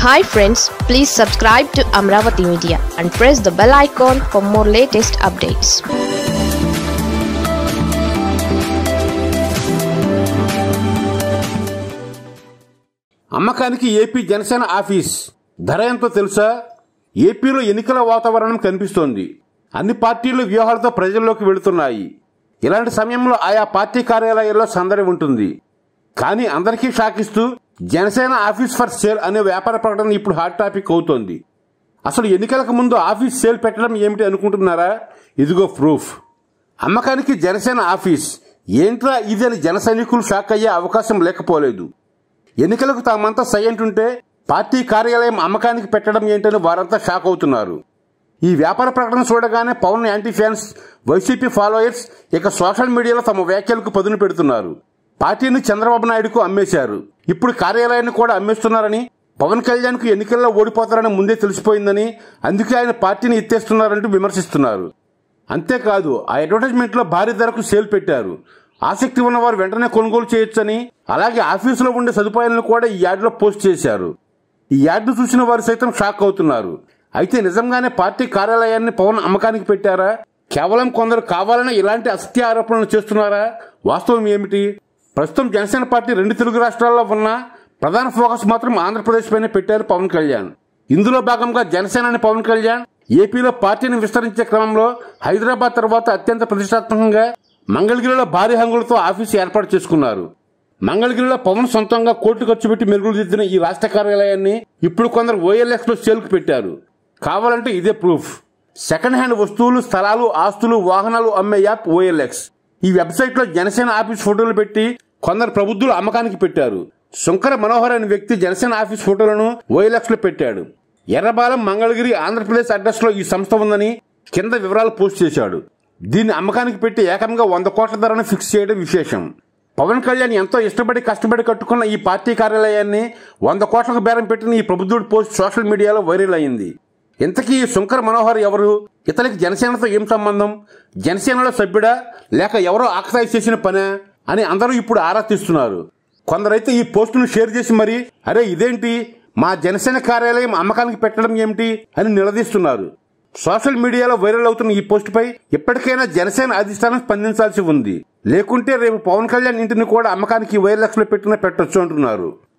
Hi friends, please subscribe to Amaravathi Media and press the bell icon for more latest updates. అమ్మకానికి AP Janasena office ధర ఎంతో తెలుసా? ఏపీలో ఎన్నికల వాతావరణం కనిపిస్తోంది. అన్ని పార్టీలు వ్యూహాలతో ప్రజల్లోకి వెళుతున్నాయి. ఇలాంటి సమయంలో ఆయా పార్టీ కార్యాలయాల్లో సందడి ఉంటుంది. కానీ అందరికీ షాక్ ఇస్తూ జనసేన ఆఫీస్ ఫర్ సేల్ అనే వ్యాపార ప్రకటన ఇప్పుడు హాట్ టాపిక్ అవుతోంది. అసలు ఎన్నికలకు ముందు ఆఫీస్ సేల్ పెట్టడం ఏమిటి అనుకుంటున్నారా? ఇదిగో ప్రూఫ్. అమ్మకానికి జనసేన ఆఫీస్ ఏంట్రా ఇది అని జన సైనికులు షాక్ అయ్యే అవకాశం లేకపోలేదు. ఎన్నికలకు తామంతా సై అంటుంటే పార్టీ కార్యాలయం అమ్మకానికి పెట్టడం ఏంటని వారంతా షాక్ అవుతున్నారు. ఈ వ్యాపార ప్రకటన చూడగానే Pawan anti fans, YCP followers ఇక సోషల్ మీడియాలో తమ వ్యాఖ్యలకు పదును పెడుతున్నారు. పార్టీని చంద్రబాబు నాయుడుకు అమ్మేశారు, ఇప్పుడు కార్యాలయాన్ని కూడా అమ్మేస్తున్నారని, పవన్ కళ్యాణ్ కు ఎన్నికల్లో ఓడిపోతారని ముందే తెలిసిపోయిందని, అందుకే ఆయన పార్టీని ఎత్తేస్తున్నారంటూ విమర్శిస్తున్నారు. అంతేకాదు ఆ అడ్వర్టైజ్మెంట్ లో భారీ ధరకు సేల్ పెట్టారు. ఆసక్తి ఉన్నవారు వెంటనే కొనుగోలు చేయొచ్చని, అలాగే ఆఫీసులో ఉండే సదుపాయాలను కూడా ఈ యాడ్ లో పోస్ట్ చేశారు. ఈ యాడ్ ను చూసిన వారు సైతం షాక్ అవుతున్నారు. అయితే నిజంగానే పార్టీ కార్యాలయాన్ని పవన్ అమ్మకానికి పెట్టారా? కేవలం కొందరు కావాలని ఇలాంటి అసత్య ఆరోపణలు చేస్తున్నారా? వాస్తవం ఏమిటి? ప్రస్తుతం జనసేన పార్టీ రెండు తెలుగు రాష్ట్రాల్లో ఉన్న ప్రధాన ఫోకస్ మాత్రం ఆంధ్రప్రదేశ్ పైన పెట్టారు పవన్ కళ్యాణ్. ఇందులో భాగంగా జనసేన పవన్ కళ్యాణ్ ఏపీలో పార్టీని విస్తరించే క్రమంలో హైదరాబాద్ తర్వాత అత్యంత ప్రతిష్టాత్మకంగా మంగళగిరిలో భారీ హంగులతో ఆఫీసు ఏర్పాటు చేసుకున్నారు. మంగళగిరిలో పవన్ సొంతంగా కోట్లు ఖర్చు పెట్టి మెరుగుదిద్దిన ఈ రాష్ట్ర కార్యాలయాన్ని ఇప్పుడు కొందరు ఓఎల్ఎక్స్ లో సేల్కు పెట్టారు. కావాలంటే ఇదే ప్రూఫ్. సెకండ్ హ్యాండ్ వస్తువులు, స్థలాలు, ఆస్తులు, వాహనాలు అమ్మే యాప్ ఓఎల్ఎక్స్. ఈ వెబ్సైట్ లో జనసేన ఆఫీస్ ఫోటోలు పెట్టి కొందరు ప్రబుద్ధులు అమ్మకానికి పెట్టారు. శంకర మనోహర్ అనే వ్యక్తి జనసేన ఆఫీస్ ఫోటోలను ఓఎల్ఎక్స్ లో పెట్టాడు. ఎర్రబాలెం, మంగళగిరి, ఆంధ్రప్రదేశ్ అడ్రస్ లో ఈ సంస్థ ఉందని కింద వివరాలు పోస్ట్ చేశాడు. దీన్ని అమ్మకానికి పెట్టి ఏకంగా 100 కోట్ల ధరను ఫిక్స్ చేయడం విశేషం. పవన్ కళ్యాణ్ ఎంతో ఇష్టపడి కష్టపడి కట్టుకున్న ఈ పార్టీ కార్యాలయాన్ని 100 కోట్లకు బేరం పెట్టిన ఈ ప్రబుద్ధుడి పోస్ట్ సోషల్ మీడియాలో వైరల్ అయింది. ఇంతకీ ఈ శంకర మనోహర్ ఎవరు? ఇతనికి జనసేనతో ఏం సంబంధం? జనసేనలో సభ్యుడా లేక ఎవరో ఆకతాయి చేసిన పనే అని అందరూ ఇప్పుడు ఆరా తీస్తున్నారు. కొందరైతే ఈ పోస్టును షేర్ చేసి మరి అరే ఇదేంటి, మా జనసేన కార్యాలయం అమ్మకానికి పెట్టడం ఏమిటి అని నిలదీస్తున్నారు. సోషల్ మీడియాలో వైరల్ అవుతున్న ఈ పోస్టుపై ఇప్పటికైనా జనసేన అధిష్టానం స్పందించాల్సి ఉంది. లేకుంటే రేపు పవన్ కళ్యాణ్ ఇంటిని కూడా అమ్మకానికి వైర్లెక్స్ లో పెట్టొచ్చు అంటున్నారు.